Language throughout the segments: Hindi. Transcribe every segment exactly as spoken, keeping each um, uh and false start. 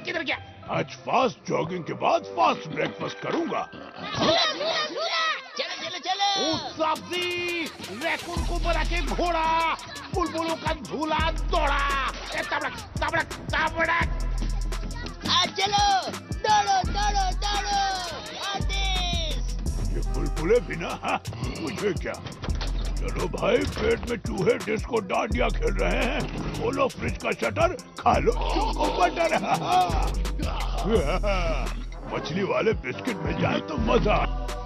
किधर गया? आज फास्ट जॉगिंग के बाद फास्ट ब्रेकफास्ट करूंगा। झूला झूला झूला चलो चलो चलो। ओ सब्जी, रैकून को बना के घोड़ा, बुलबुलों का झूला दौड़ा, तबड़क तबड़क तबड़क। आज चलो दौड़ो दौड़ो दौड़ो आदेश। ये बुलबुले बिना हाँ, मुझे क्या। चलो भाई, पेट में चूहे डिस्को डांडिया खेल रहे हैं। खोलो फ्रिज का शटर, खा लो चोको बटर। मछली वाले बिस्किट मिल जाए तो मजा।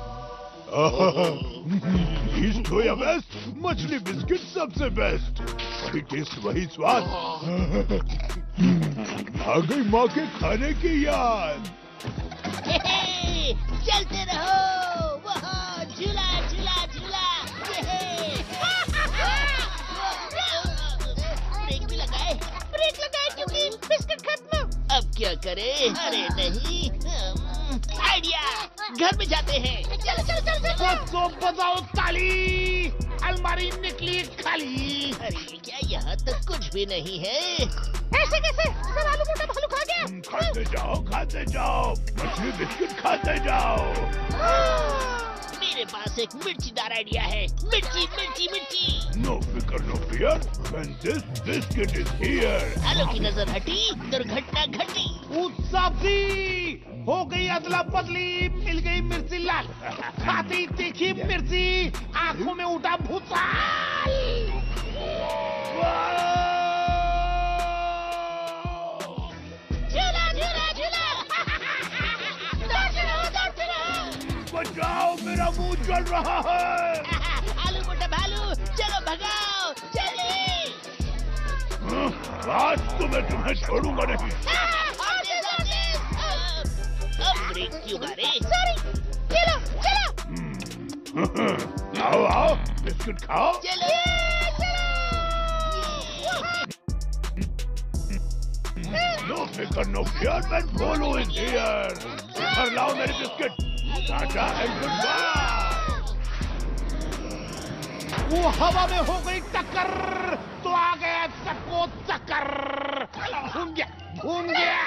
ईस्ट हो या वेस्ट, मछली बिस्किट सबसे बेस्ट। वही टेस्ट वही स्वाद। आ गई माँ के खाने की याद। चलते रहो, वहाँ झूला झूला झूला। ब्रेक भी लगाए ब्रेक लगाए क्योंकि बिस्किट खत्म। अब क्या करें? अरे नहीं, आइडिया, घर में जाते हैं। चलो चलो चलो चलो। तो बजाओ ताली, अलमारी निकली खाली। अरे क्या यहाँ तक कुछ भी नहीं है? ऐसे कैसे? सर आलू मोटा भालू खा गया। खाते जाओ खाते जाओ, मछली बिस्किट खाते जाओ। मेरे पास एक मिर्चीदार आइडिया है। मिर्ची मिर्ची मिर्ची। नो फिकर no fear, when this biscuit is here। आलू की नजर हटी, दुर्घटना घटी। सब्जी हो गई अदला बदली, मिल गई मिर्ची लाल। खाती तीखी मिर्ची, आंखों में उठा भूसाल। झूला झूला झूला। दौड़ते रहो दौड़ते रहो। बचाओ, मेरा मुंह जल रहा है। आलू मोटा भालू, चलो भगाओ चलिए। आज तो मैं तुम्हें छोड़ूंगा नहीं। अब ब्रेक क्यों मारे? सॉरी, चलो चलो। आओ आओ, बिस्किट खाओ। चलो नो फिकर नो फियर, मैं बोलू इन हियर। घर लाओ मेरे biscuit. Tata and goodbye. वो हवा में हो गई टक्कर, तो आ गया सबको चक्कर। घूम गया घूम गया।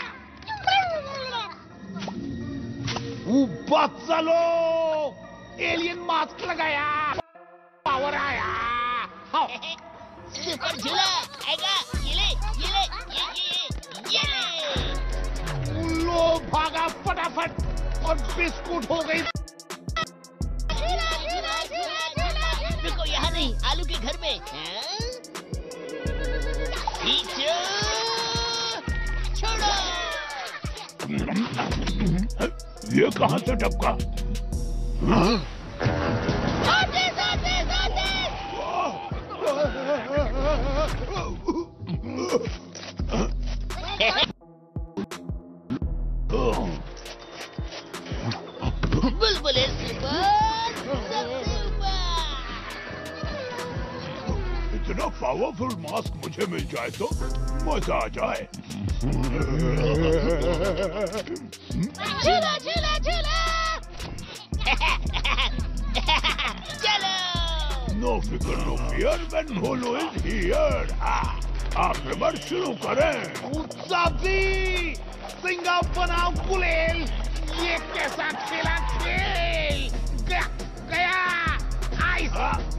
बच चलो, एलियन मास्क लगाया, पावर आया। हाँ। सुपर झूला आएगा। ये ले ये ले ये ये ये ले। लो भागा फटाफट और बिस्कुट हो गई। रुको, यहाँ नहीं, आलू के घर में। खींचो, छोड़ो। ये कहाँ से टपका? आदेश आदेश आदेश। बुलबुले सुपर, सबसे ऊपर। इतना पावरफुल मास्क मुझे मिल जाए तो मजा आ जाए। झूला झूला झूला। चलो। नो फिकर no fear, when Bolo is here। आक्रमण शुरू करें। सब्जी, सिंगा बनाओ गुलेल। ये कैसा खेला खेल? गया गया आइस।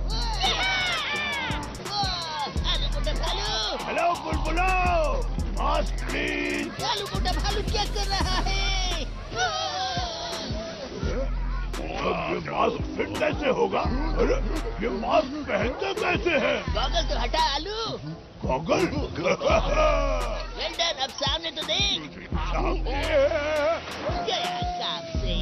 आलू मोटा भालू। हेलो बुलबुलो, मास्क प्लीज। आलू मोटा भालू क्या कर रहा है? अब ये मास्क फिट कैसे होगा? अरे ये मास्क पहनते कैसे है? गॉगल तो हटा आलू। गॉगल? वेल डन, अब सामने तो देख। गया काम से।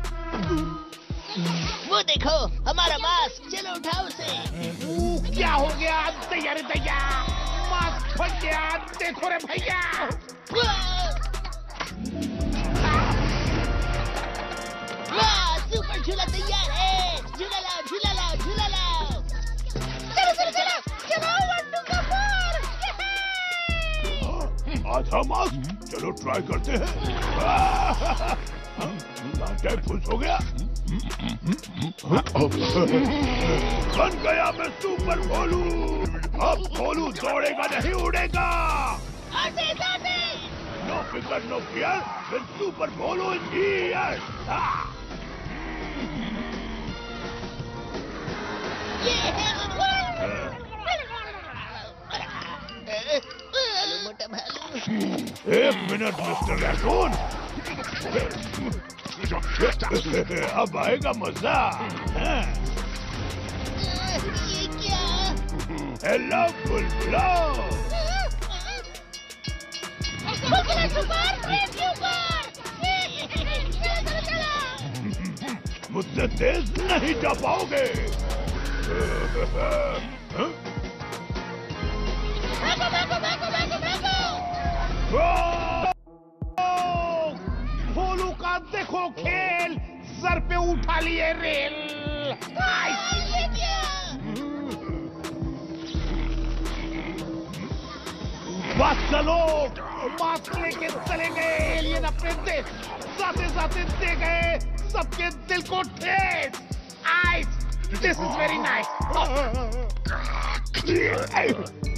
वो देखो हमारा मास्क, चलो उठाओ उसे। ऊ, क्या हो गया? दैया रे दैया, मास्क फट गया। देखो रे भैया। वाह, सुपर झूला तैयार है। झूला लाओ झूला लाओ झूला लाओ। चलो चलो चलो चलो, वन टू का फोर। आधा मास्क, चलो ट्राई करते हैं। लाटे खुश हो गया। बन गया मैं सुपर भोलू। अब भोलू दौड़ेगा नहीं उड़ेगा। आदेश आदेश। नो फिकर no fear with super Bolo engineer. मोटा भालू। एक मिनट मिस्टर रैकून, अब आएगा मजा। ये क्या? हेलो बुलबुलो। बुलबुला सुपर ट्रेन के ऊपर। चलो चलो। मुझसे तेज नहीं जा पाओगे। भागो भागो भागो भागो भागो। भोलू का देखो खेल, सर पे उठा लिए रेल। ये क्या? बस चलो, मास्क लेके चले गए एलियन अपने देश, जाते जाते दे गए सबके दिल को ठेस। Ice, this is very nice.